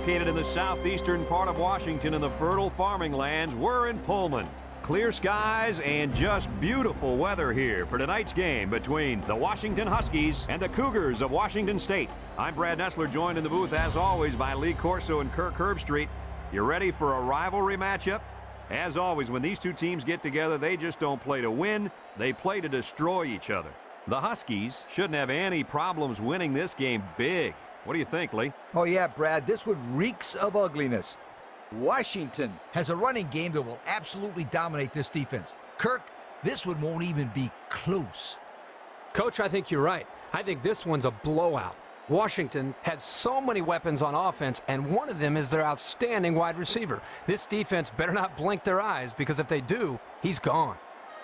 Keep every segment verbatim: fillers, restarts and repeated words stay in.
Located in the southeastern part of Washington in the fertile farming lands, we're in Pullman. Clear skies and just beautiful weather here for tonight's game between the Washington Huskies and the Cougars of Washington State. I'm Brad Nessler, joined in the booth as always by Lee Corso and Kirk Herbstreit. You ready for a rivalry matchup? As always, when these two teams get together, they just don't play to win, they play to destroy each other. The Huskies shouldn't have any problems winning this game big. What do you think, Lee? Oh yeah, Brad, this one reeks of ugliness. Washington has a running game that will absolutely dominate this defense. Kirk, this one won't even be close. Coach, I think you're right. I think this one's a blowout. Washington has so many weapons on offense, and one of them is their outstanding wide receiver. This defense better not blink their eyes, because if they do, he's gone.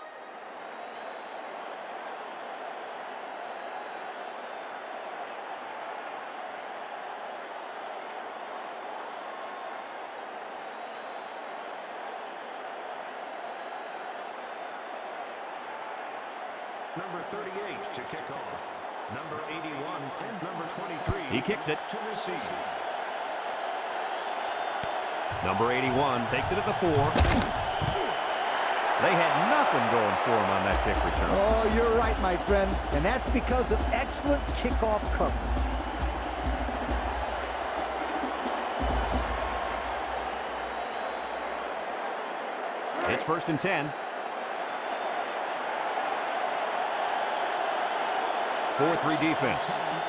Number thirty-eight to kick off. Number eighty-one and number twenty-three. He kicks it to receive. Number eighty-one takes it at the four. They had nothing going for him on that kick return. Oh, you're right, my friend. And that's because of excellent kickoff coverage. It's first and ten. four three defense.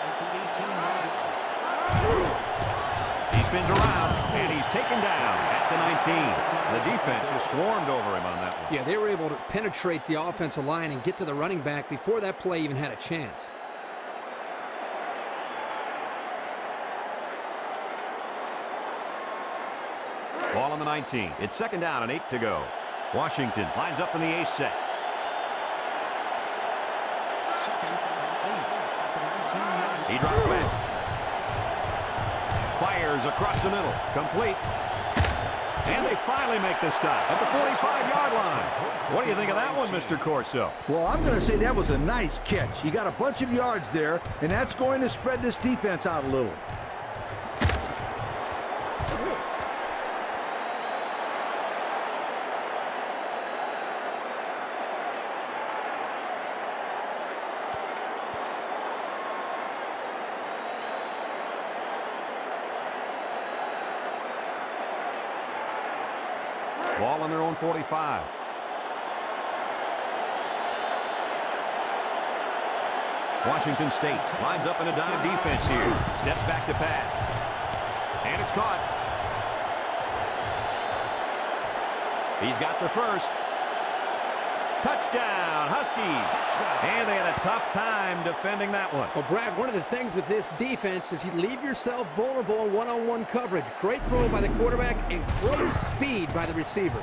He spins around, and he's taken down at the nineteen. The defense just swarmed over him on that one. Yeah, they were able to penetrate the offensive line and get to the running back before that play even had a chance. Ball on the nineteen. It's second down and eight to go. Washington lines up in the ace set. He drops back. Fires across the middle. Complete. And they finally make the stop at the forty-five yard line. What do you think of that one, Mister Corso? Well, I'm going to say that was a nice catch. He got a bunch of yards there, and that's going to spread this defense out a little. Ball on their own forty-five. Washington State lines up in a dime defense here. Steps back to pass. And it's caught. He's got the first. Touchdown, Huskies. And they had a tough time defending that one. Well, Brad, one of the things with this defense is you leave yourself vulnerable in one-on-one coverage. Great throw by the quarterback and great speed by the receiver.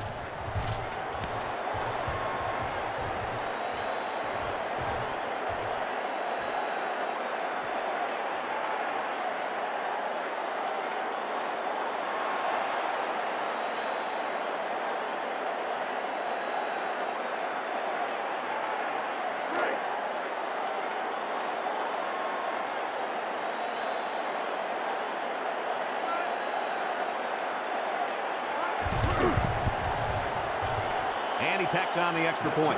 And he tacks on the extra point.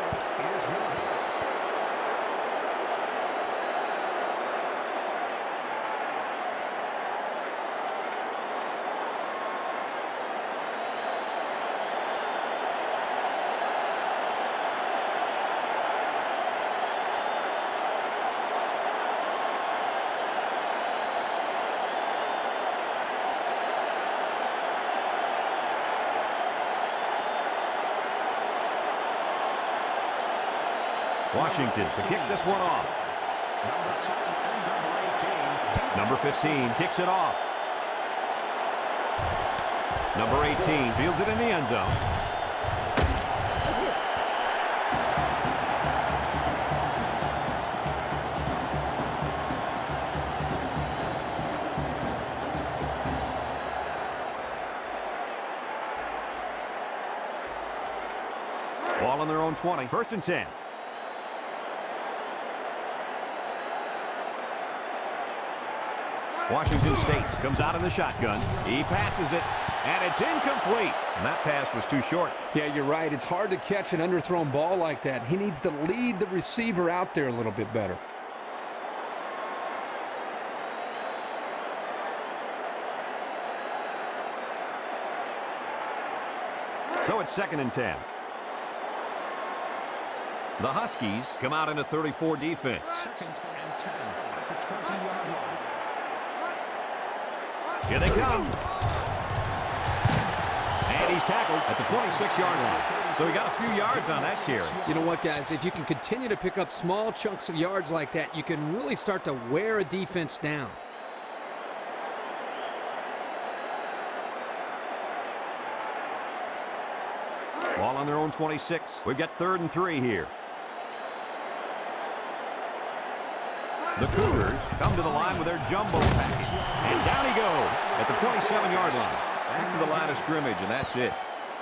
Washington to kick this one off. Number fifteen kicks it off. Number eighteen fields it in the end zone. Ball on their own twenty. First and ten. Washington State comes out in the shotgun. He passes it, and it's incomplete. And that pass was too short. Yeah, you're right. It's hard to catch an underthrown ball like that. He needs to lead the receiver out there a little bit better. So it's second and ten. The Huskies come out in a thirty-four defense. Second and ten at the twenty-yard line. Here they come. And he's tackled at the twenty-six yard line. So he got a few yards on that carry. You know what, guys? If you can continue to pick up small chunks of yards like that, you can really start to wear a defense down. Ball on their own twenty-six. We've got third and three here. The Cougars come to the line with their jumbo package. And down he goes at the twenty-seven yard line. Back to the line of scrimmage, and that's it.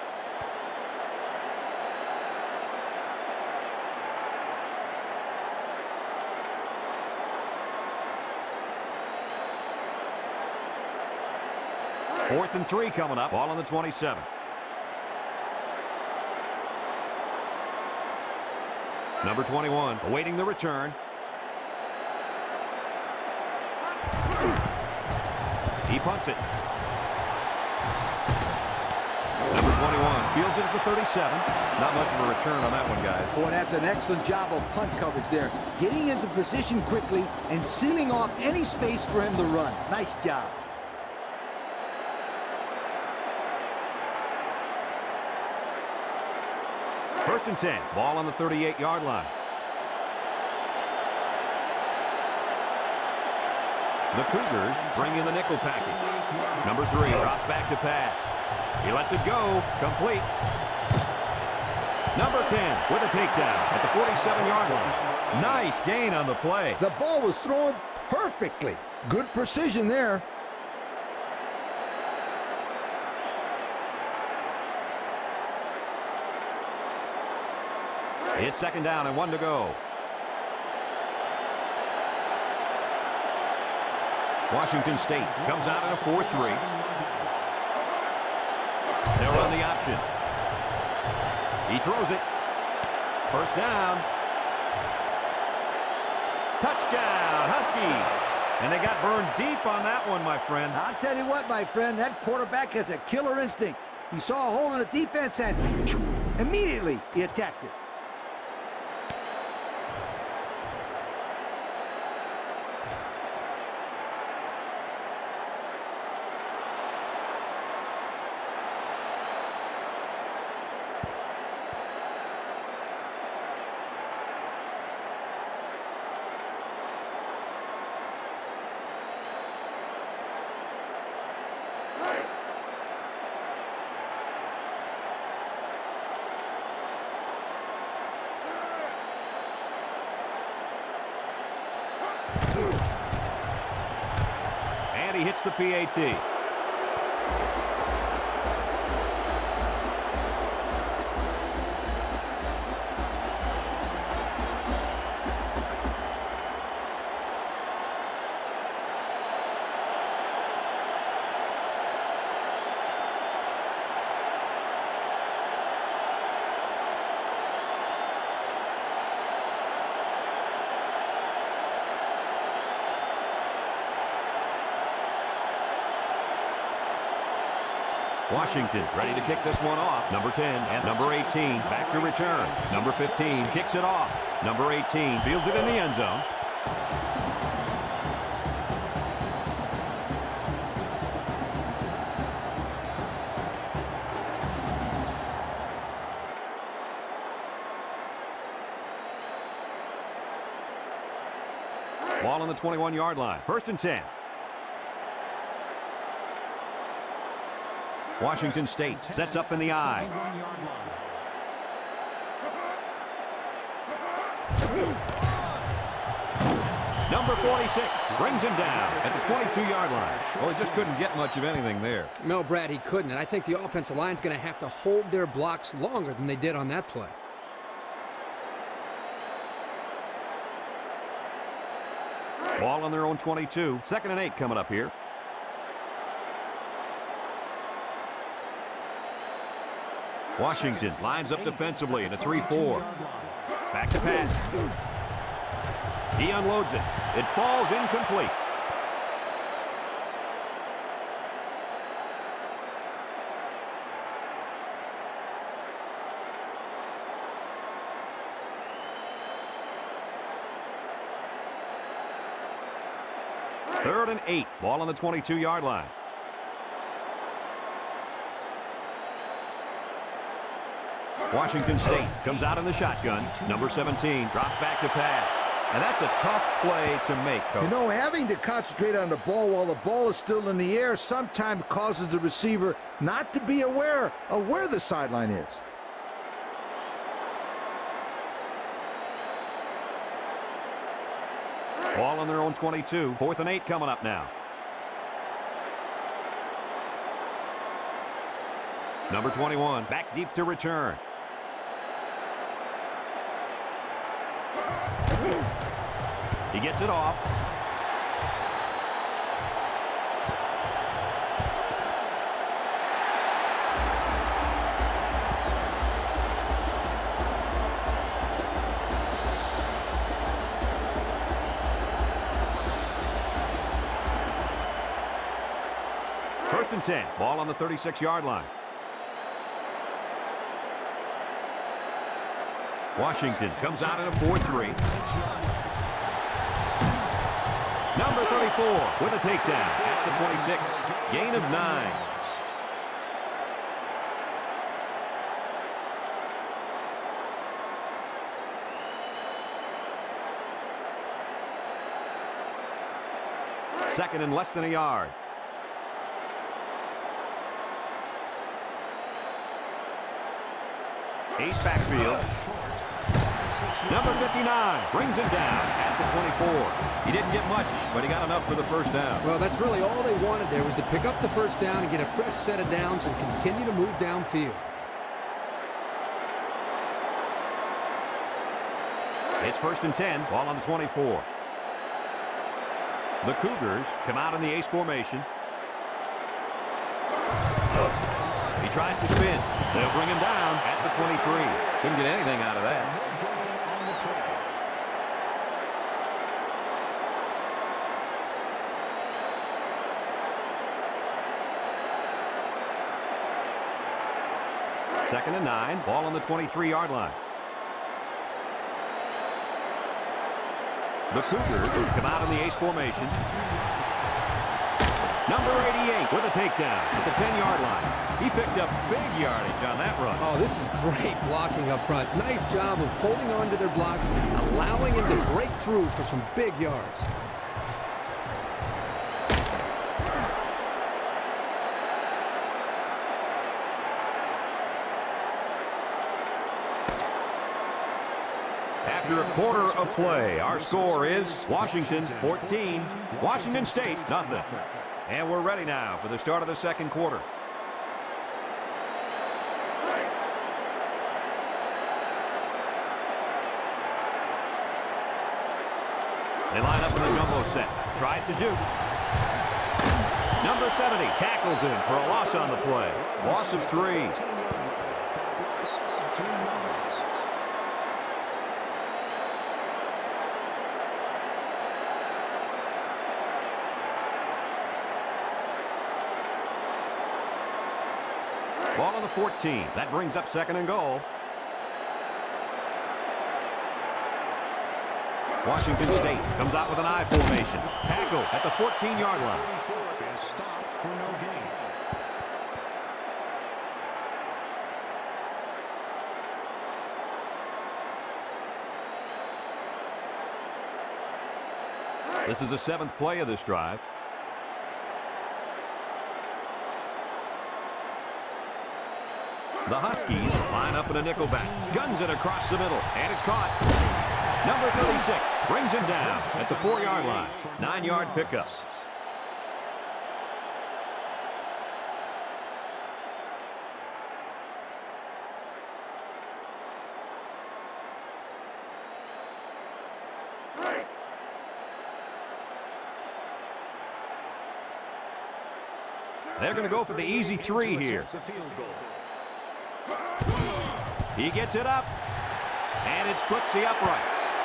Fourth and three coming up. Ball on the twenty-seven. Number twenty-one awaiting the return. He punts it. Number twenty-one fields it at the thirty-seven. Not much of a return on that one, guys. Boy, that's an excellent job of punt coverage there. Getting into position quickly and sealing off any space for him to run. Nice job. First and ten. Ball on the thirty-eight yard line. The Cougars bring in the nickel package. Number three drops back to pass. He lets it go. Complete. Number ten with a takedown at the forty-seven yard line. Nice gain on the play. The ball was thrown perfectly. Good precision there. It's second down and one to go. Washington State comes out in a four three. They'll run the option. He throws it. First down. Touchdown, Huskies. And they got burned deep on that one, my friend. I'll tell you what, my friend, that quarterback has a killer instinct. He saw a hole in the defense and immediately he attacked it. And he hits the P A T. Washington's ready to kick this one off. Number ten and number eighteen back to return. Number fifteen kicks it off. Number eighteen fields it in the end zone. Ball on the twenty-one yard line. First and ten. Washington State sets up in the I. Number forty-six brings him down at the twenty-two yard line. Well, he just couldn't get much of anything there. No, Brad, he couldn't. And I think the offensive line's going to have to hold their blocks longer than they did on that play. Ball on their own twenty-two. Second and eight coming up here. Washington lines up defensively in a three four. Back to pass. He unloads it. It falls incomplete. Third and eight. Ball on the twenty-two yard line. Washington State comes out in the shotgun. Number seventeen drops back to pass. And that's a tough play to make, Coach. You know, having to concentrate on the ball while the ball is still in the air sometimes causes the receiver not to be aware of where the sideline is. Ball on their own twenty-two. Fourth and eight coming up now. Number twenty-one back deep to return. He gets it off. First and ten. Ball on the thirty-six yard line. Washington comes out in a four three. Number thirty-four with a takedown at the twenty-six. Gain of nine. Second and less than a yard. Ace backfield. Number fifty-nine brings him down at the twenty-four. He didn't get much, but he got enough for the first down. Well, that's really all they wanted there was to pick up the first down and get a fresh set of downs and continue to move downfield. It's first and ten. Ball on the twenty-four. The Cougars come out in the ace formation. He tries to spin. They'll bring him down at the twenty-three. Couldn't get anything out of that. Second and nine. Ball on the twenty-three yard line. The Cougars come out in the ace formation. Number eighty-eight with a takedown at the ten yard line. He picked up big yardage on that run. Oh, this is great blocking up front. Nice job of holding on to their blocks, allowing him to break through for some big yards. After a quarter of play, our score is Washington fourteen, Washington State nothing. And we're ready now for the start of the second quarter. They line up in the jumbo set. Tries to shoot. Number seventy tackles him for a loss on the play. Loss of three. Ball on the fourteen. That brings up second and goal. Washington State comes out with an I formation. Tackle at the fourteen yard line. Stopped for no gain. This is the seventh play of this drive. The Huskies line up in a nickelback. Guns it across the middle. And it's caught. Number thirty-six brings him down at the four yard line. Nine yard pickup. They're going to go for the easy three here. He gets it up, and it splits the uprights.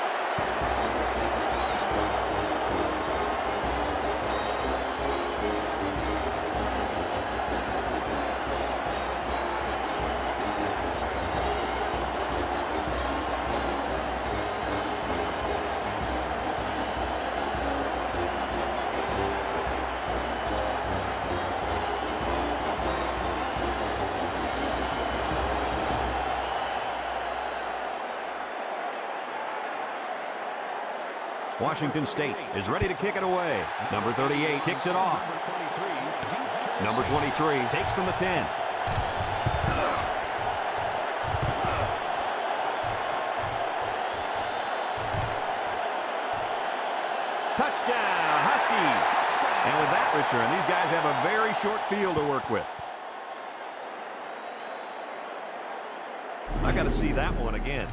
Washington State is ready to kick it away. Number thirty-eight kicks it off. Number twenty-three takes from the ten. Touchdown, Huskies. And with that return, these guys have a very short field to work with. I got to see that one again.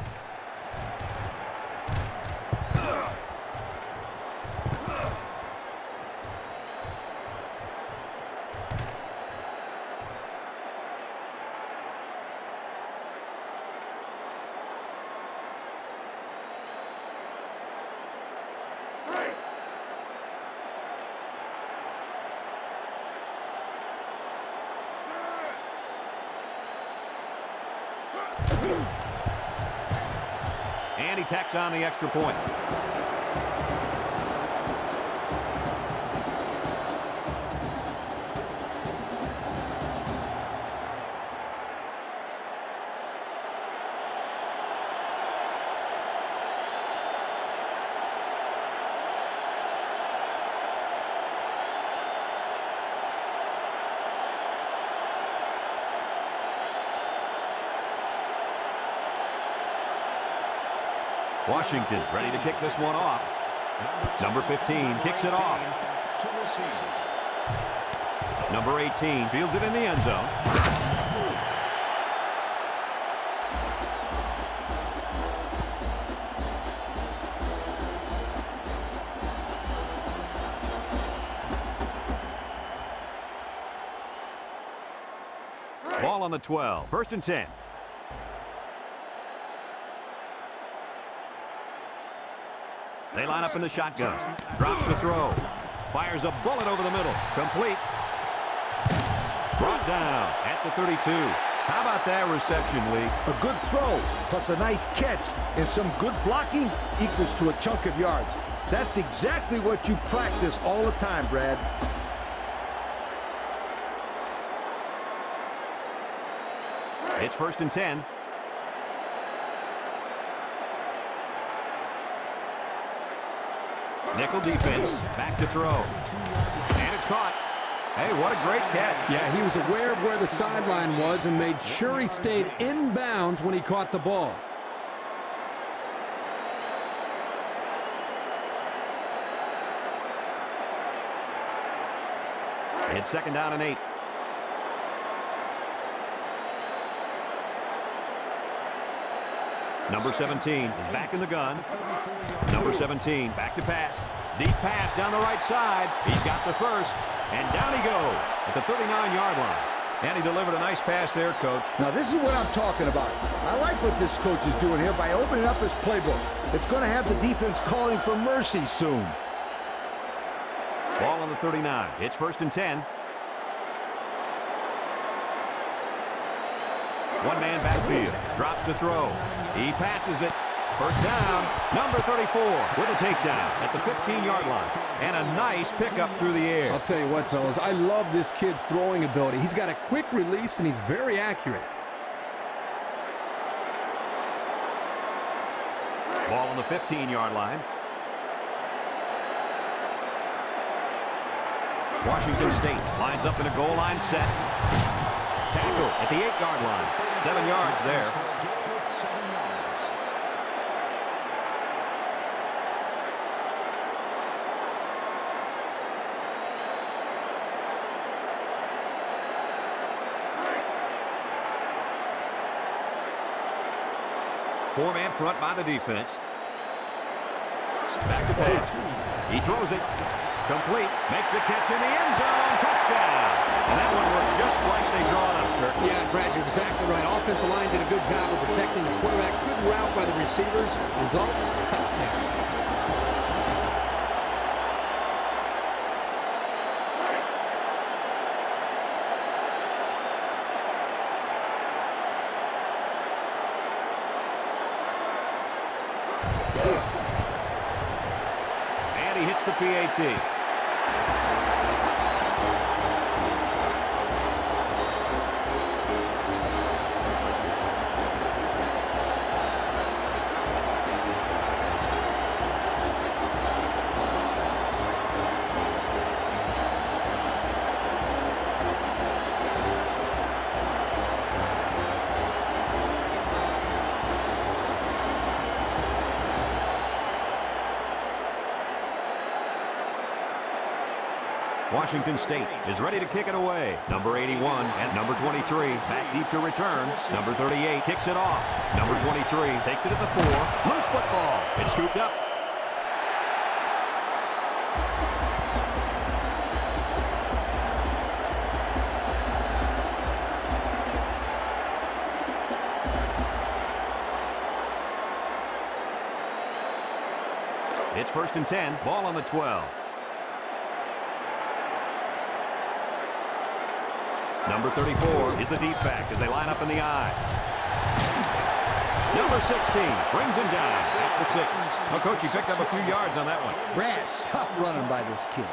And he tacks on the extra point. Washington's ready to kick this one off. Number fifteen kicks it off. Number eighteen fields it in the end zone. Ball on the twelve. First and ten. They line up in the shotgun. Drops the throw. Fires a bullet over the middle. Complete. Brought down at the thirty-two. How about that reception, Lee? A good throw, plus a nice catch, and some good blocking equals to a chunk of yards. That's exactly what you practice all the time, Brad. It's first and ten. Nickel defense, back to throw. And it's caught. Hey, what a great catch. Yeah, he was aware of where the sideline was and made sure he stayed in bounds when he caught the ball. It's second down and eight. Number seventeen is back in the gun. Number seventeen back to pass. Deep pass down the right side. He's got the first. And down he goes at the thirty-nine yard line. And he delivered a nice pass there, Coach. Now, this is what I'm talking about. I like what this coach is doing here by opening up his playbook. It's going to have the defense calling for mercy soon. Ball on the thirty-nine. It's first and ten. One man backfield. Drops to throw. He passes it. First down. Number thirty-four with a takedown at the fifteen yard line. And a nice pickup through the air. I'll tell you what, fellas, I love this kid's throwing ability. He's got a quick release, and he's very accurate. Ball on the fifteen yard line. Washington State lines up in a goal line set. Tackle at the eight yard line. Seven yards there. Four-man front by the defense. Back to pass. He throws it. Complete. Makes the catch in the end zone. Touchdown. And that one was just like they draw it up, Kirk. Yeah, Brad, you're exactly right. Offensive line did a good job of protecting the quarterback. Good route by the receivers. Results, touchdown. And he hits the P A T. Washington State is ready to kick it away. Number eighty-one and number twenty-three back deep to return. Number thirty-eight kicks it off. Number twenty-three takes it at the four. Loose football. It's scooped up. It's first and ten. Ball on the twelve. Number thirty-four is the deep back as they line up in the I. Number sixteen brings him down at the six. Oh, Coach, he picked up a few yards on that one. Brad, tough running by this kid.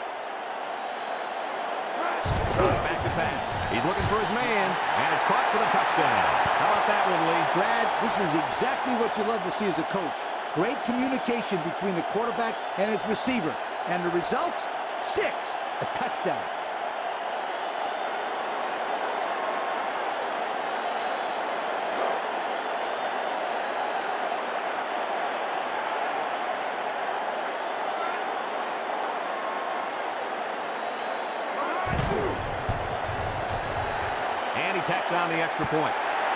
Back to pass. He's looking for his man, and it's caught for the touchdown. How about that one, Lee? Brad, this is exactly what you love to see as a coach. Great communication between the quarterback and his receiver. And the results, six, a touchdown. And he tacks on the extra point.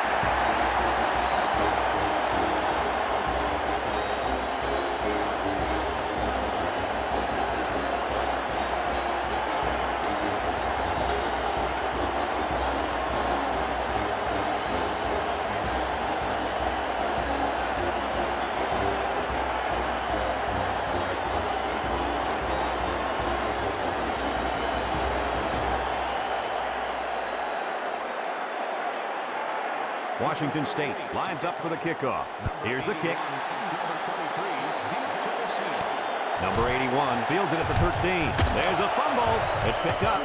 Washington State lines up for the kickoff. Here's the kick. Number eighty-one fields it at the thirteen. There's a fumble. It's picked up.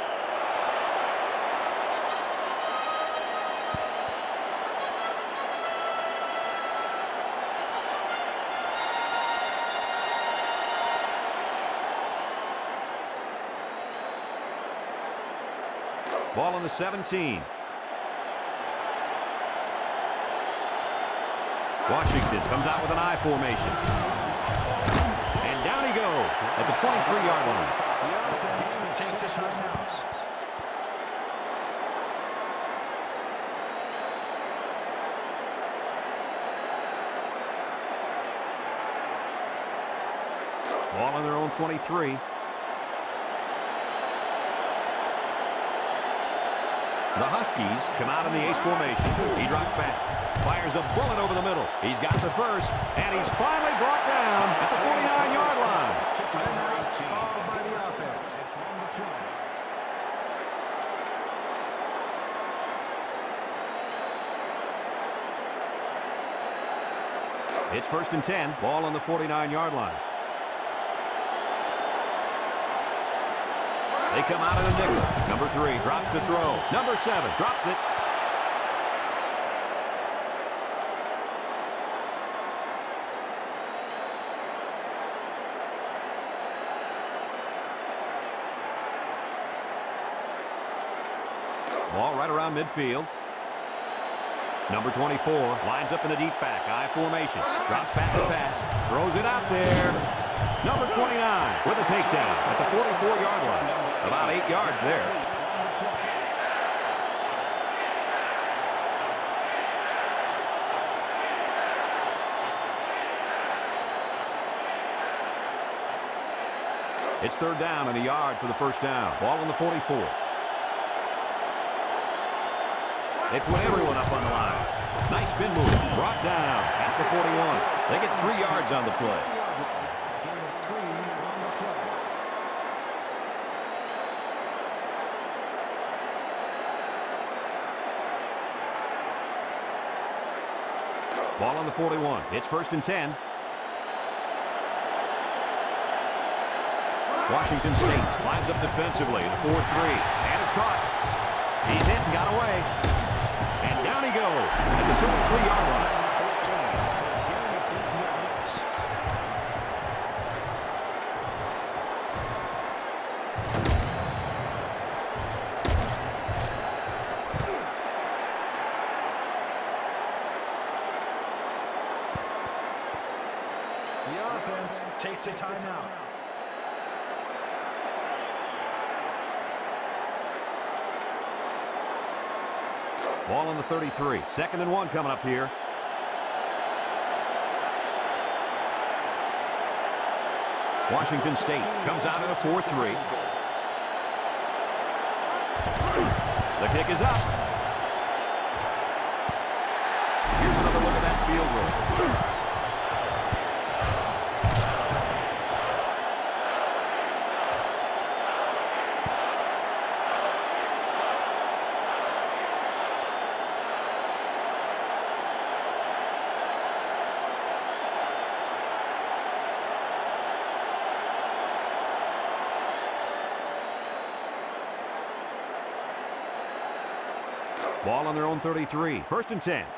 Ball on the seventeen. Washington comes out with an I formation. And down he goes at the twenty-three yard line. The offense takes a timeout. Ball on their own twenty-three. The Huskies come out in the ace formation. He drops back. Fires a bullet over the middle. He's got the first, and he's finally brought down at the forty-nine yard line. Timeout called by the offense. It's first and ten. Ball on the forty-nine yard line. They come out of the nickel. Number three drops to throw. Number seven drops it. Ball right around midfield. Number twenty-four lines up in the deep back. I formation. Drops back to pass. Throws it out there. Number twenty-nine with a takedown at the forty-four yard line. About eight yards there. It's third down and a yard for the first down. Ball on the forty-four. They put everyone up on the line. Nice spin move. Brought down at the forty-one. They get three yards on the play. Gain of three on the play. Ball on the forty-one. It's first and ten. Washington State lines up defensively in four three. And it's caught. He's hit and got away. And down he goes at the thirty-three yard line. The offense takes a timeout. Ball on the thirty-three. Second and one coming up here. Washington State comes out in a four three. The kick is up. Here's another look at that field goal. Ball on their own thirty-three. First and ten.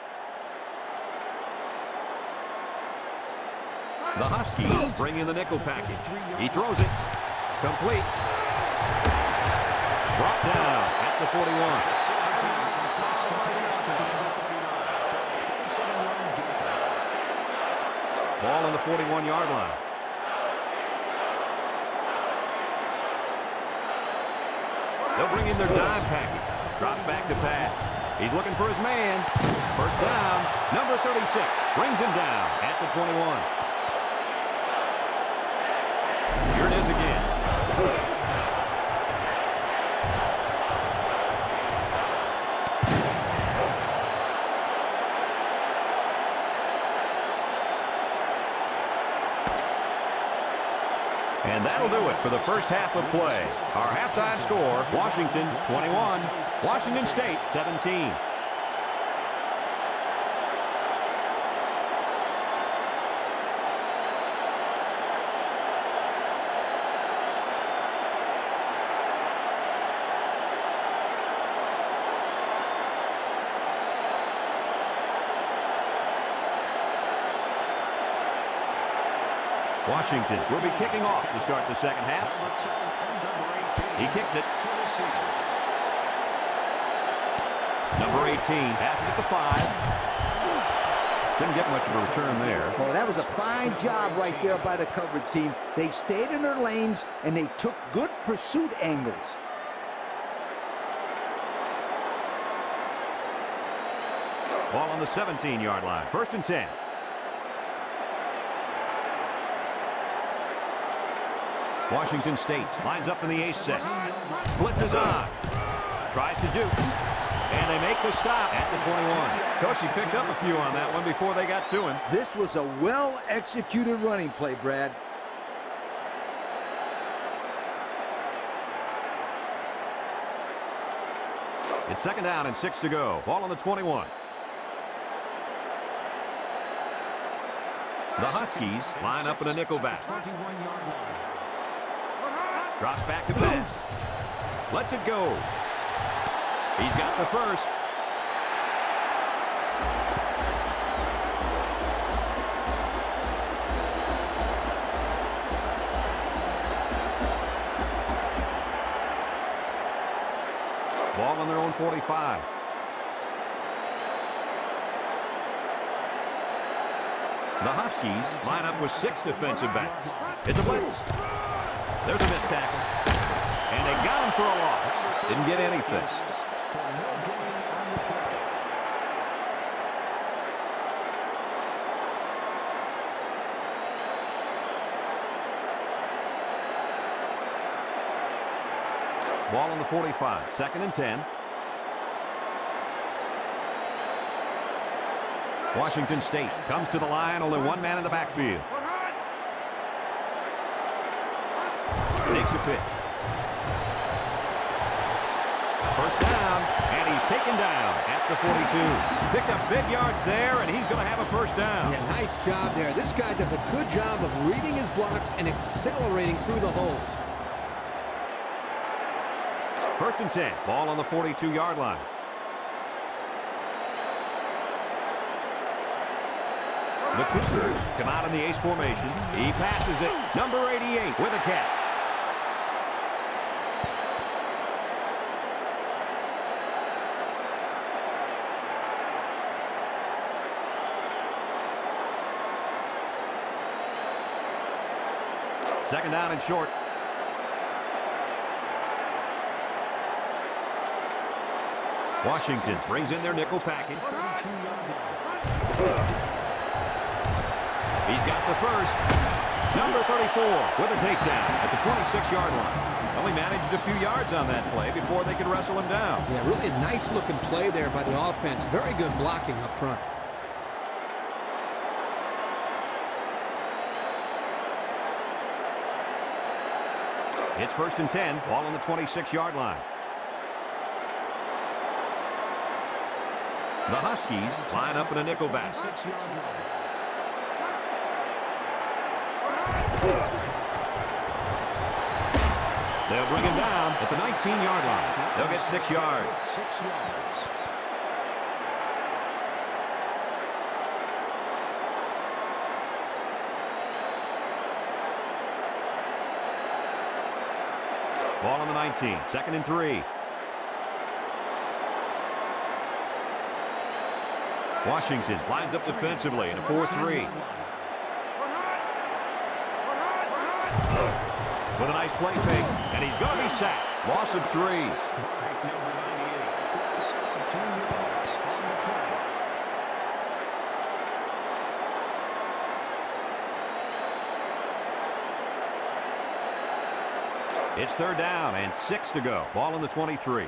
The Huskies bring in the nickel package. He throws it. Complete. Brought down at the forty-one. Ball on the forty-one yard line. They'll bring in their dime package. Drops back to pass. He's looking for his man. First down. Number thirty-six brings him down at the twenty-one. Here it is again. And that'll do it for the first half of play. Our halftime score, Washington twenty-one, Washington State seventeen. Washington will be kicking off to start the second half. He kicks it. Number eighteen has it at the five. Didn't get much of a return there. Well, that was a fine job right there by the coverage team. They stayed in their lanes, and they took good pursuit angles. Ball on the seventeen yard line. First and ten. Washington State lines up in the ace set. Blitz is on. Tries to juke. And they make the stop at the twenty-one. Coach, he picked up a few on that one before they got to him. This was a well-executed running play, Brad. It's second down and six to go. Ball on the twenty-one. The Huskies line up in a nickel back. Drops back to pass. Lets it go. He's got the first. Ball on their own forty-five. The Huskies line up with six defensive backs. It's a blitz. There's a missed tackle. And they got him for a loss. Didn't get anything. Ball on the forty-five. Second and ten. Washington State comes to the line. Only one man in the backfield. Takes a pitch. First down, and he's taken down at the forty-two. Picked up big yards there, and he's going to have a first down. Yeah, nice job there. This guy does a good job of reading his blocks and accelerating through the holes. First and ten. Ball on the forty-two-yard line. The Cougars come out in the ace formation. He passes it. Number eighty-eight with a catch. Second down and short. Washington brings in their nickel package. He's got the first. Number thirty-four with a takedown at the twenty-six-yard line. Only managed a few yards on that play before they could wrestle him down. Yeah, really a nice-looking play there by the offense. Very good blocking up front. It's first and ten. Ball on the twenty-six-yard line. The Huskies line up in a nickel back. They'll bring him down at the nineteen-yard line. They'll get six yards. Six yards. Ball on the nineteen. Second and three. Washington lines up defensively in a four three. With a nice play fake, and he's going to be sacked. Loss of three. It's third down and six to go. Ball on the twenty-three.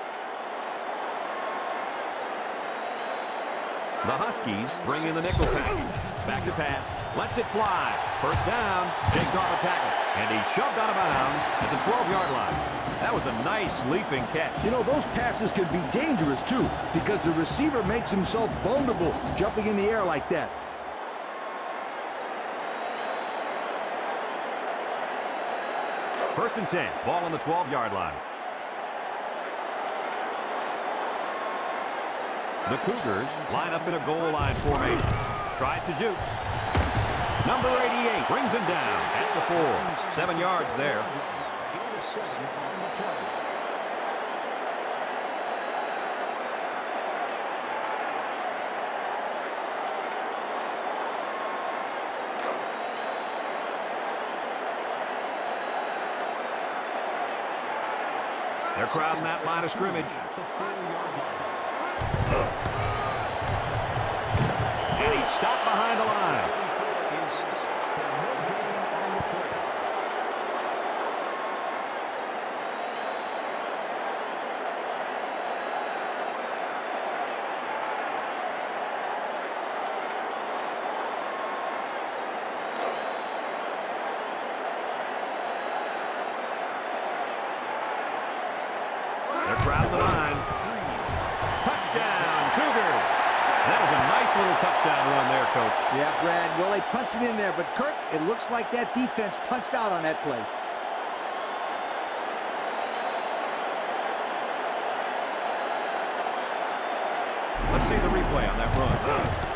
The Huskies bring in the nickel package. Back to pass. Lets it fly. First down. Takes off a tackle. And he's shoved out of bounds at the twelve-yard line. That was a nice leaping catch. You know, those passes can be dangerous, too, because the receiver makes himself vulnerable jumping in the air like that. First and ten. Ball on the twelve-yard line. The Cougars line up in a goal line formation. Tries to shoot. Number eighty-eight brings him down at the four. Seven yards there. They're crowding that line of scrimmage. And he's stopped behind the line. They're crowding the line. Touchdown, Cougars. That was a nice little touchdown run there, Coach. Yeah, Brad. Well, they punched it in there, but Kirk, it looks like that defense punched out on that play. Let's see the replay on that run.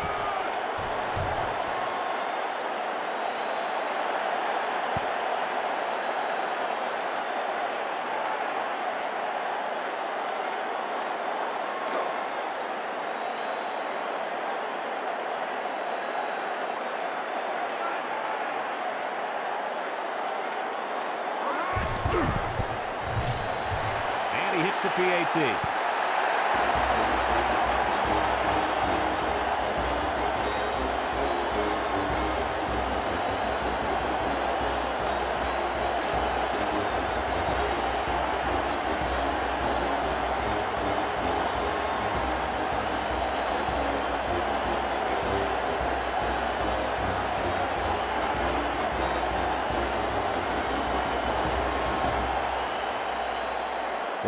And he hits the P A T.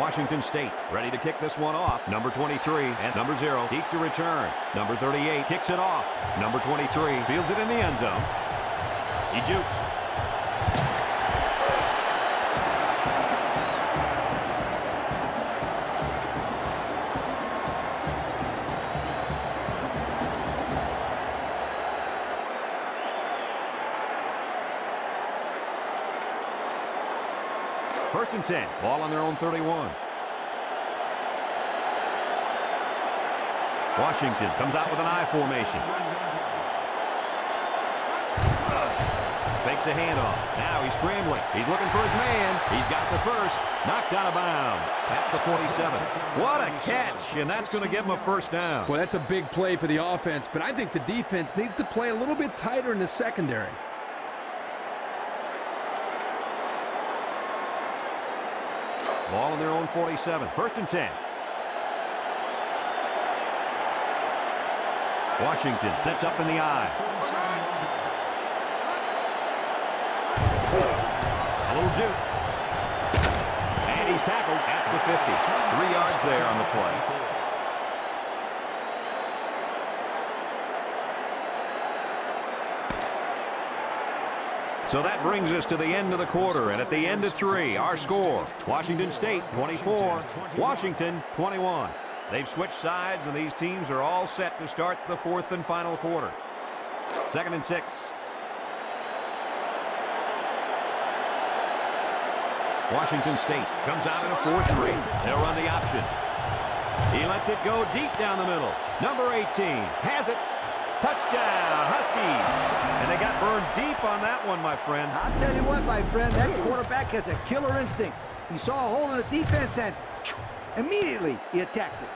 Washington State ready to kick this one off. Number twenty-three and number zero deep to return. Number thirty-eight kicks it off. Number twenty-three fields it in the end zone. He jukes. First and ten. Ball on their own thirty-one. Washington comes out with an I formation. Fakes a handoff. Now he's scrambling. He's looking for his man. He's got the first. Knocked out of bounds. At the forty-seven. What a catch, and that's going to give him a first down. Well, that's a big play for the offense, but I think the defense needs to play a little bit tighter in the secondary. Ball on their own forty-seven. First and ten. Washington sets up in the I. A little juke. And he's tackled at the fifty. Three yards there on the play. So that brings us to the end of the quarter, and at the end of three, our score, Washington State twenty-four, Washington twenty-one. They've switched sides, and these teams are all set to start the fourth and final quarter. Second and six. Washington State comes out in a four three. They'll run the option. He lets it go deep down the middle. Number eighteen has it. Touchdown, Huskies. And they got burned deep on that one, my friend. I'll tell you what, my friend, that quarterback has a killer instinct. He saw a hole in the defense and immediately he attacked it.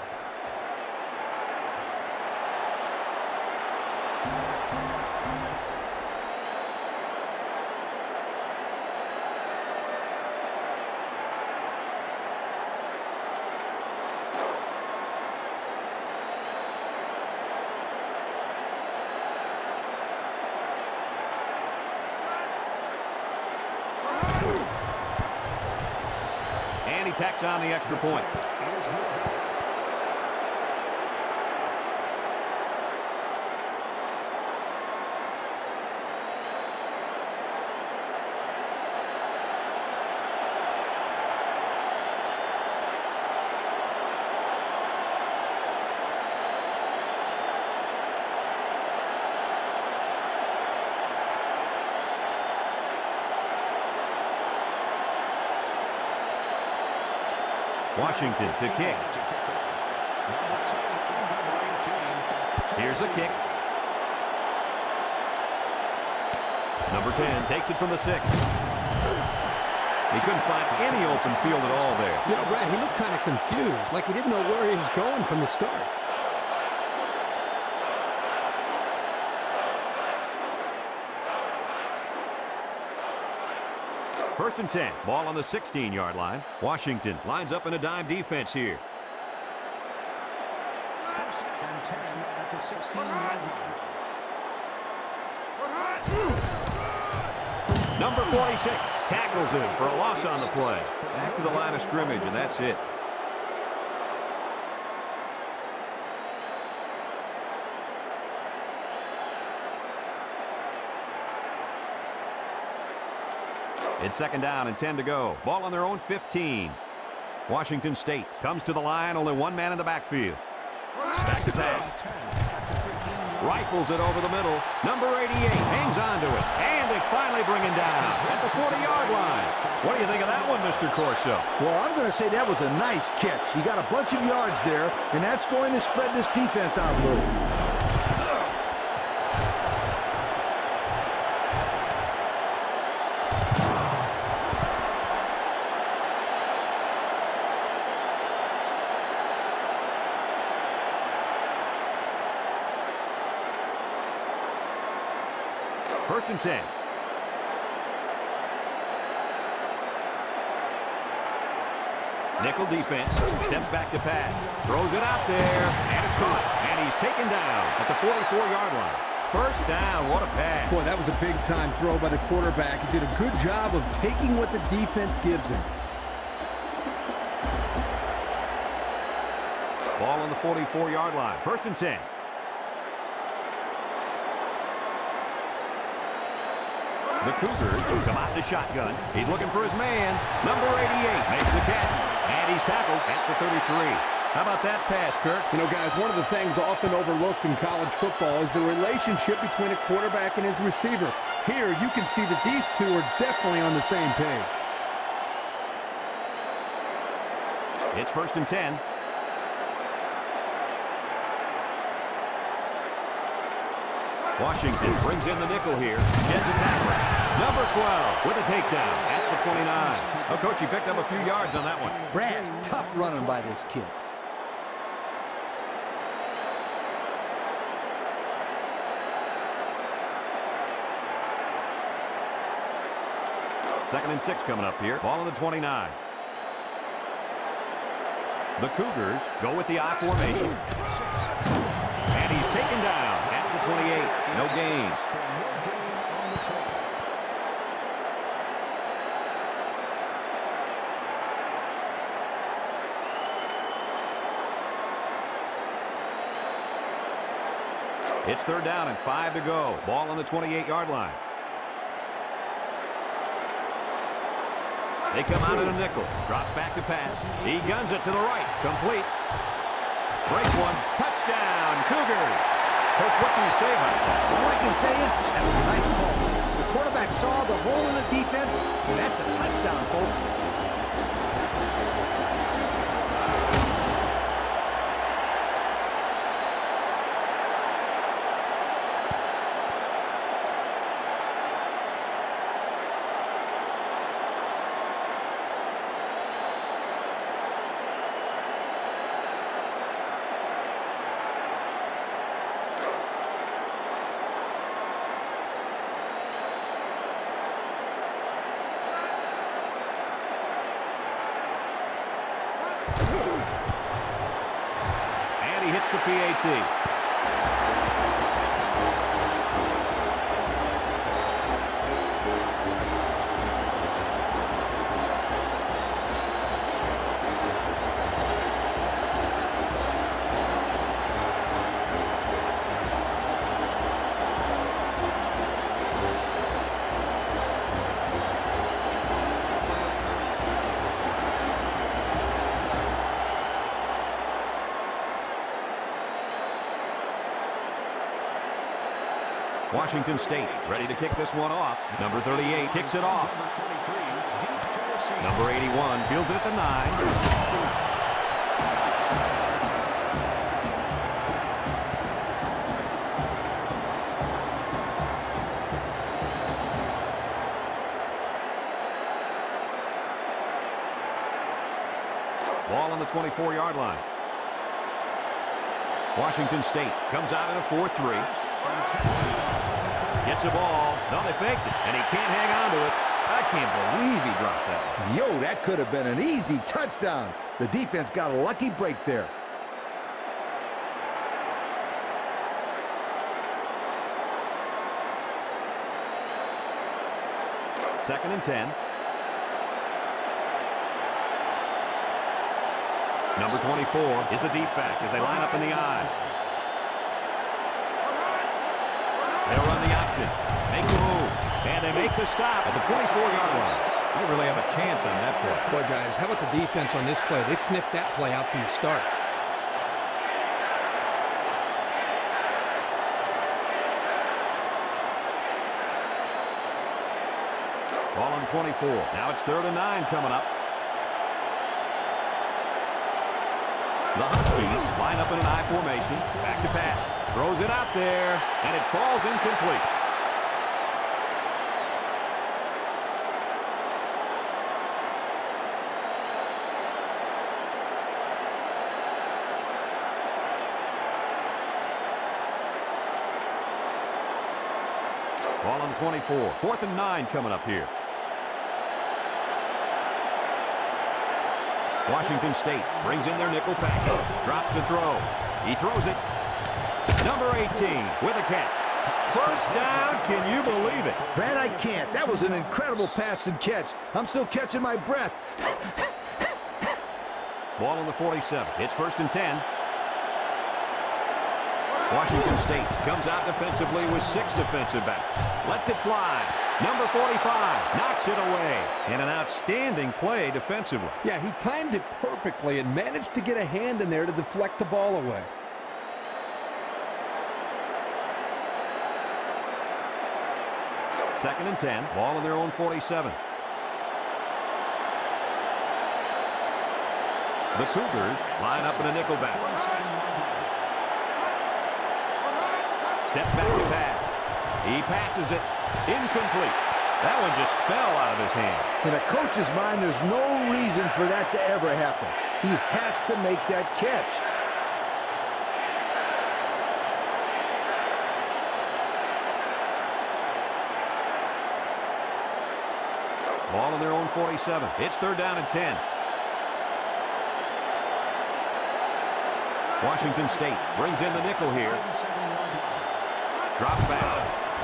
And he tacks on the extra point. Washington to kick. Here's the kick. Number ten takes it from the six. He couldn't find any open field at all there. You know, Brad, he looked kind of confused, like he didn't know where he was going from the start. First and ten. Ball on the sixteen-yard line. Washington lines up in a dime defense here. First and ten at the sixteen-yard line. Number forty-six tackles him for a loss on the play. Back to the line of scrimmage, and that's it. It's second down and ten to go. Ball on their own fifteen. Washington State comes to the line. Only one man in the backfield. Back to pass. Rifles it over the middle. Number eighty-eight hangs on to it. And they finally bring him down at the forty-yard line. What do you think of that one, Mister Corso? Well, I'm going to say that was a nice catch. He got a bunch of yards there, and that's going to spread this defense out a little. First and ten. Nickel defense. Steps back to pass. Throws it out there. And it's caught. And he's taken down at the forty-four-yard line. First down. What a pass. Boy, that was a big-time throw by the quarterback. He did a good job of taking what the defense gives him. Ball on the forty-four yard line. First and ten. The Cougars come out in the shotgun. He's looking for his man. Number eighty-eight makes the catch. And he's tackled at the thirty-three. How about that pass, Kirk? You know, guys, one of the things often overlooked in college football is the relationship between a quarterback and his receiver. Here, you can see that these two are definitely on the same page. It's first and ten. Washington brings in the nickel here. Gets a tackle. Number twelve with a takedown at the twenty-nine. Oh, Coach, he picked up a few yards on that one. Brad, tough running by this kid. Second and six coming up here. Ball on the twenty-nine. The Cougars go with the I formation. And he's taken down at the twenty-eight. No gain. It's third down and five to go. Ball on the twenty-eight yard line. They come out in a nickel. Drops back to pass. He guns it to the right. Complete. Breaks one. Touchdown, Cougars. Coach, what can you say about that? All I can say is that was a nice call. The quarterback saw the hole in the defense, and that's a touchdown, folks. And he hits the P A T. Washington State ready to kick this one off. Number thirty-eight kicks it off. Number eighty-one fields it at the nine. Ball on the twenty-four yard line. Washington State comes out in a four three. Gets the ball. No, they faked it, and he can't hang on to it. I can't believe he dropped that one. Yo, that could have been an easy touchdown. The defense got a lucky break there. Second and ten. Number twenty-four is the deep back as they line up in the I. They'll run the option. Make the move. And they make the stop at the twenty-four yard line. They really have a chance on that play. Boy, guys, how about the defense on this play? They sniffed that play out from the start. Ball on twenty-four. Now it's third and nine coming up. The Huskies line up in an I formation. Back to pass. Throws it out there, and it falls incomplete. Ball on the twenty-four. Fourth and nine coming up here. Washington State brings in their nickel package. Drops to throw. He throws it. Number eighteen with a catch. First down. Can you believe it? Brad, I can't. That was an incredible pass and catch. I'm still catching my breath. Ball on the forty-seven. It's first and ten. Washington State comes out defensively with six defensive backs. Lets it fly. Number forty-five knocks it away. And an outstanding play defensively. Yeah, he timed it perfectly and managed to get a hand in there to deflect the ball away. Second and ten. Ball on their own forty-seven. The Cougars line up in a nickel back. Steps back to pass. He passes it. Incomplete. That one just fell out of his hand. In a coach's mind, there's no reason for that to ever happen. He has to make that catch. Ball on their own forty-seven. It's third down and ten. Washington State brings in the nickel here. Drop back.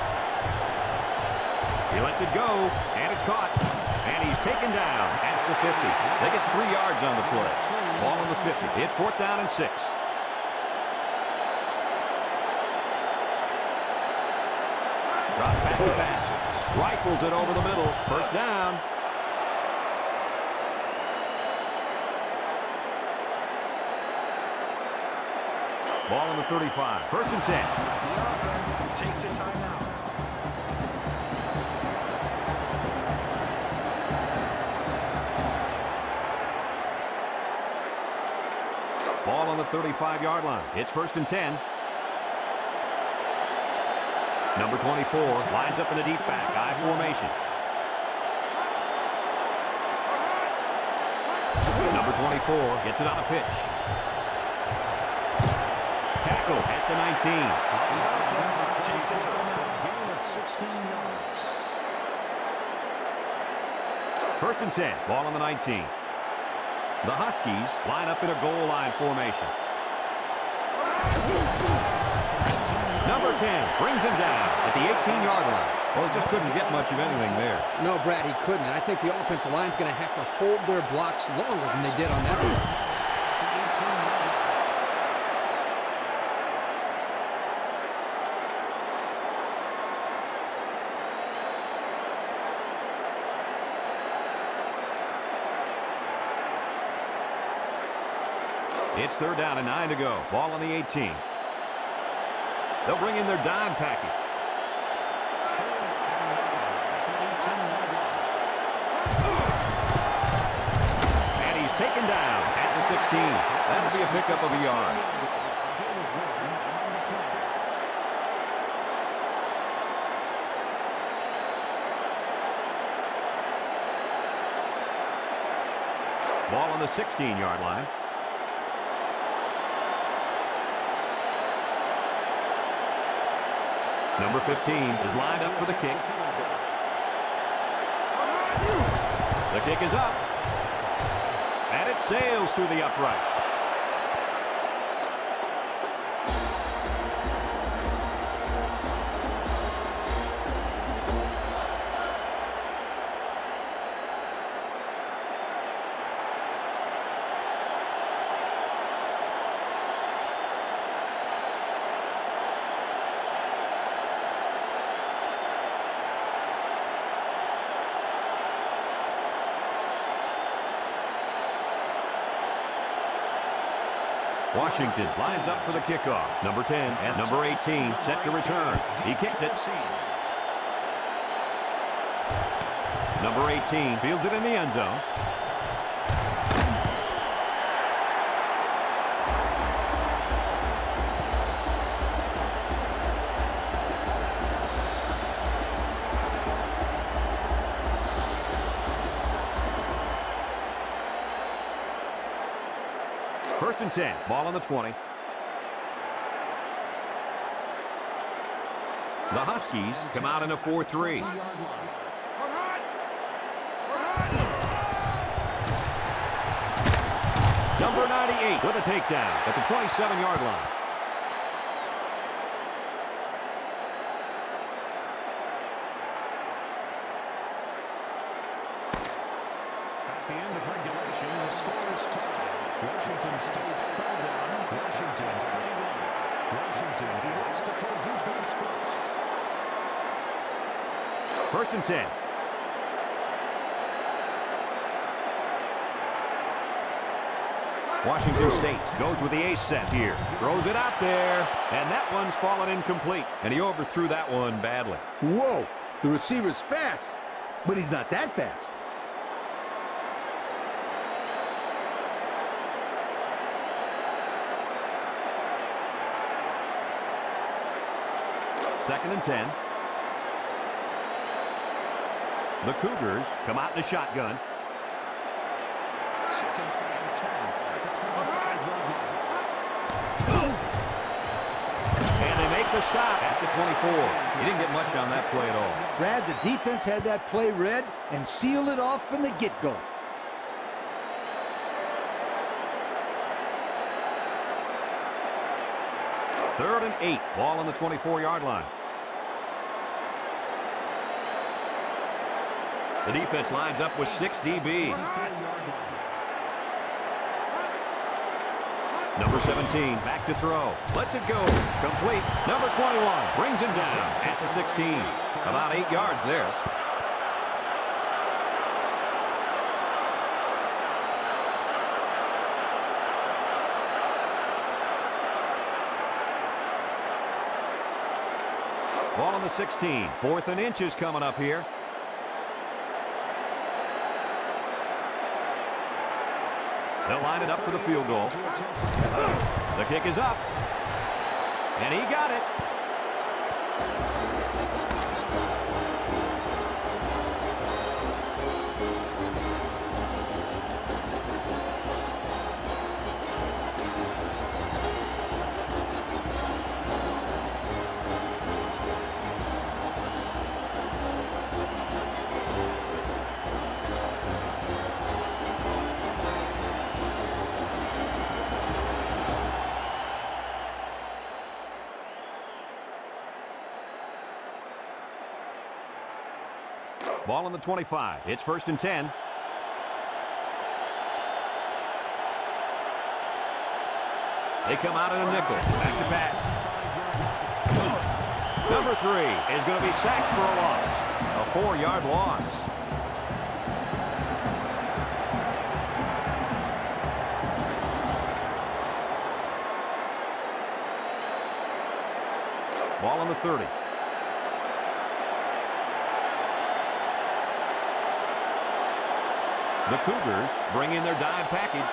He lets it go, and it's caught. And he's taken down at the fifty. They get three yards on the play. Ball on the fifty. It's fourth down and six. Drop back to pass. Rifles it over the middle. First down. Ball on the thirty-five. First and ten. The offense takes a timeout. Ball on the thirty-five-yard line. It's first and ten. Number twenty-four lines up in a deep back. I formation. Number twenty-four gets it on a pitch. Tackle at the nineteen. The offense takes a timeout. Gain of sixteen yards. First and ten. Ball on the nineteen. The Huskies line up in a goal line formation. Number ten brings him down at the eighteen-yard line. Well, he just couldn't get much of anything there. No, Brad, he couldn't. And I think the offensive line's going to have to hold their blocks longer than they did on that one. It's third down and nine to go. Ball on the eighteen. They'll bring in their dime package. And he's taken down at the sixteen. That'll be a pickup of a yard. Ball on the sixteen-yard line. Number fifteen is lined up for the kick. The kick is up. And it sails through the uprights. Washington lines up for the kickoff. Number ten and number eighteen set to return. He kicks it. Number eighteen fields it in the end zone. First and ten. Ball on the twenty. The Huskies come out in a four three. Number ninety-eight with a takedown at the twenty-seven-yard line. At the end of regulation, the score is tied. Washington State third down. Washington thirty-one. Washington elects to play defense first. First and ten. Washington State goes with the ace set here. Throws it out there, and that one's fallen incomplete. And he overthrew that one badly. Whoa, the receiver's fast, but he's not that fast. Second and ten. The Cougars come out in a shotgun. Second and ten at the twenty-five-yard line. And they make the stop at the twenty-four. He didn't get much on that play at all. Brad, the defense had that play read and sealed it off from the get-go. Third and eight. Ball on the twenty-four-yard line. The defense lines up with six D Bs. Number seventeen, back to throw. Lets it go. Complete. Number twenty-one brings him down at the sixteen. About eight yards there. Ball on the sixteen. Fourth and inches coming up here. They'll line it up for the field goal. The kick is up. And he got it. Ball on the twenty-five. It's first and ten. They come out in a nickel. Back to pass. Number three is going to be sacked for a loss. A four-yard loss. Ball on the thirty. The Cougars bring in their dime package.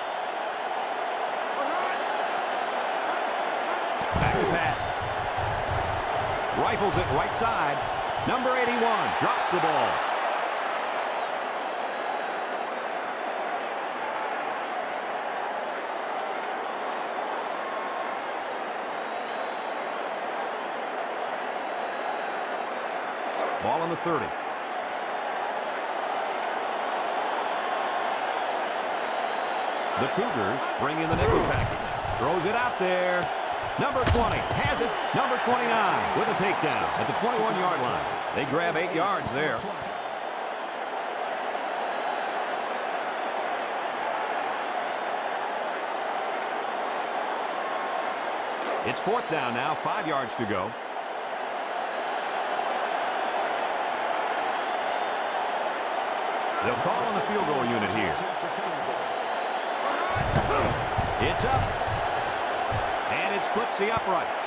Back to pass. Rifles it right side. Number eighty-one drops the ball. Ball on the thirty. The Cougars bring in the nickel package. Throws it out there. Number twenty has it. Number twenty-nine with a takedown at the twenty-one-yard line. They grab eight yards there. It's fourth down now, five yards to go. They'll call on the field goal unit here. It's up. And it splits the uprights.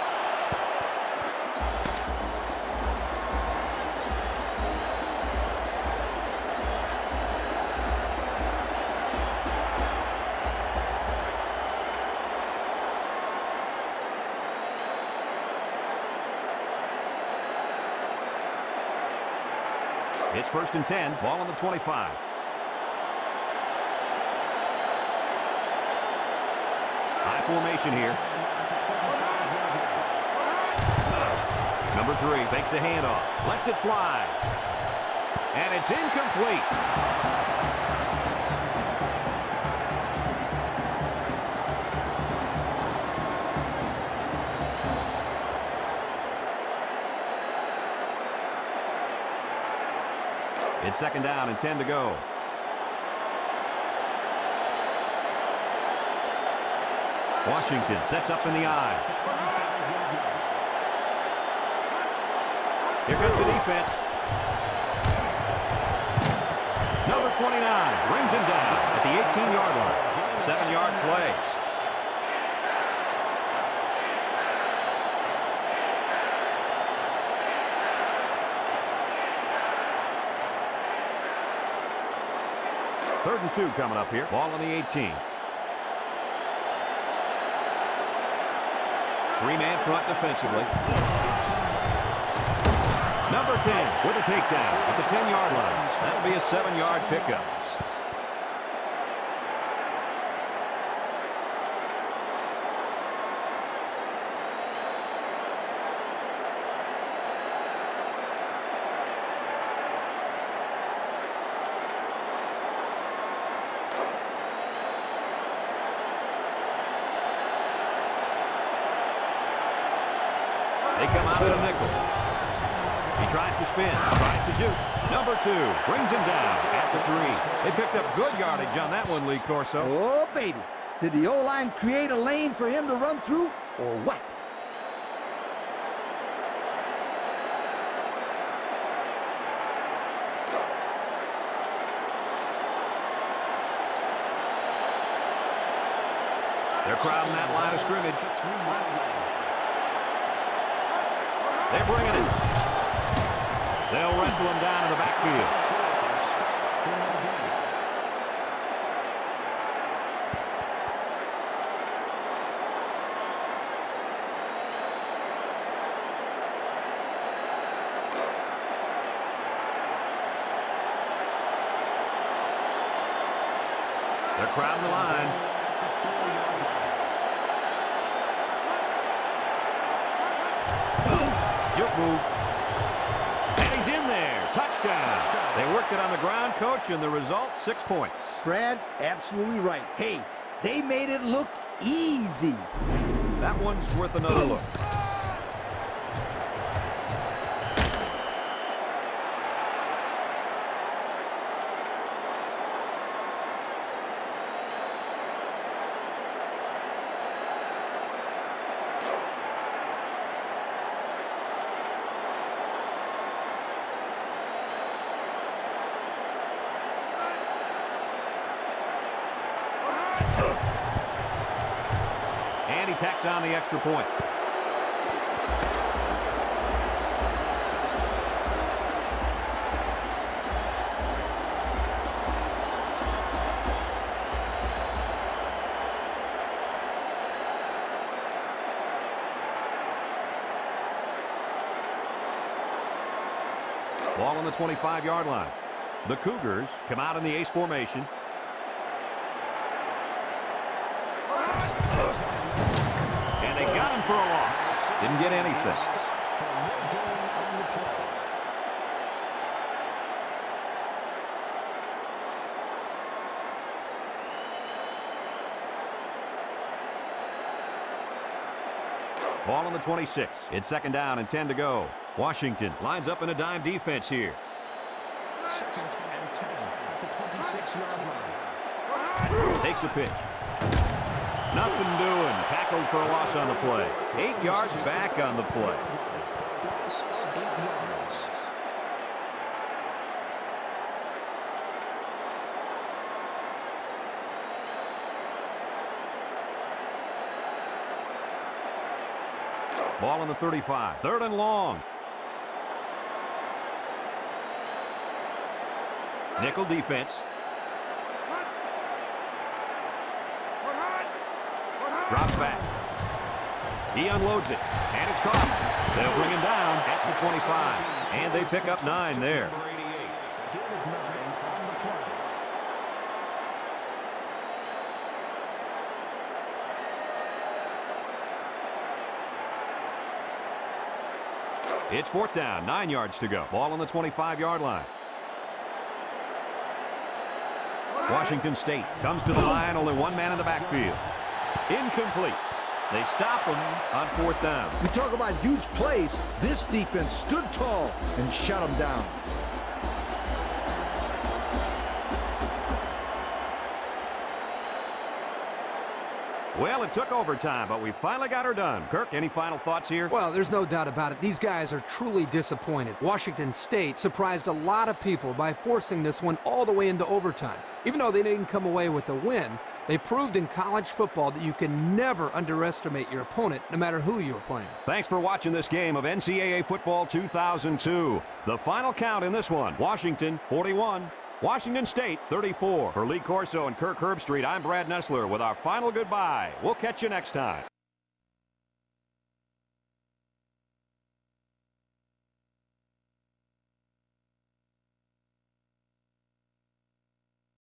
It's first and ten. Ball on the twenty-five. High formation here. Number three fakes a handoff. Lets it fly. And it's incomplete. It's second down and ten to go. Washington sets up in the eye. Here comes the defense. Number twenty-nine brings him down at the eighteen-yard line. Seven-yard play. Third and two coming up here. Ball on the eighteen. Three-man front defensively. Number ten with a takedown at the ten-yard line. That'll be a seven-yard pickup. They come out of the nickel. He tries to spin, tries to shoot. Number two brings him down at the three. They picked up good yardage on that one, Lee Corso. Oh, baby. Did the O-line create a lane for him to run through, or what? They're crowding that line of scrimmage. They're bringing it. They'll wrestle him down in the backfield. They're crowding the line. Juke move. And he's in there. Touchdown. They worked it on the ground, Coach, and the result, six points. Brad, absolutely right. Hey, they made it look easy. That one's worth another look. And he tacks on the extra point. Ball on the twenty-five-yard line. The Cougars come out in the ace formation. And they got him for a loss. Didn't get anything. Ball on the twenty-six. It's second down and ten to go. Washington lines up in a dime defense here. Second and ten at the twenty-six-yard line. Takes a pitch. Nothing doing. Tackled for a loss on the play. Eight yards back on the play. Eight yards. Ball on the thirty-five. Third and long. Nickel defense. Drops back. He unloads it. And it's caught. They'll bring him down at the twenty-five. And they pick up nine there. It's fourth down. Nine yards to go. Ball on the twenty-five-yard line. Washington State comes to the line. Only one man in the backfield. Incomplete. They stop him on fourth down. We talk about huge plays. This defense stood tall and shut them down. Well, it took overtime, but we finally got her done. Kirk, any final thoughts here? Well, there's no doubt about it. These guys are truly disappointed. Washington State surprised a lot of people by forcing this one all the way into overtime. Even though they didn't come away with a win, they proved in college football that you can never underestimate your opponent, no matter who you're playing. Thanks for watching this game of N C double A Football two thousand two. The final count in this one, Washington forty-one, Washington State thirty-four. For Lee Corso and Kirk Herbstreit, I'm Brad Nessler with our final goodbye. We'll catch you next time.